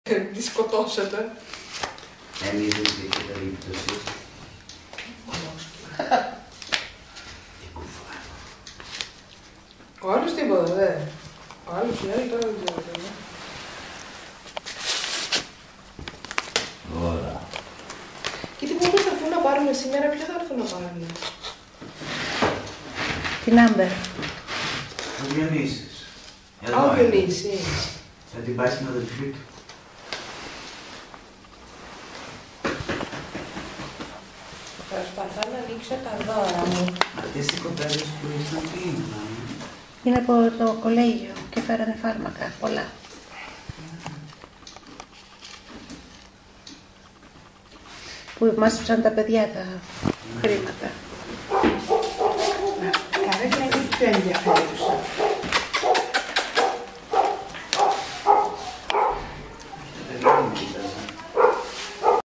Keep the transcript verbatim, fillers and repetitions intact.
Τη σκοτώσετε. Εμείς δεν είχε περίπτωση. Ο άλλος τίποτα, δε. Ο άλλος είναι, τώρα δεν ξέρω. Ωραία. Και τι μπορούν να έρθουν να πάρουν σήμερα, ποιο θα έρθουν να πάρουν? Την Άμπερ. Ο Διονύσης. Α, ο Διονύσης. Θα την πάει στην αδελφή του. Προσπαθώ να ανοίξω τα δώρα μου. Αυτές οι κοπέλες που ήσαν τι είναι? Είναι από το κολέγιο και φέρανε φάρμακα, πολλά. Που μάσεψαν τα παιδιά τα χρήματα. Καρέκλα είναι πιο ενδιαφέρον.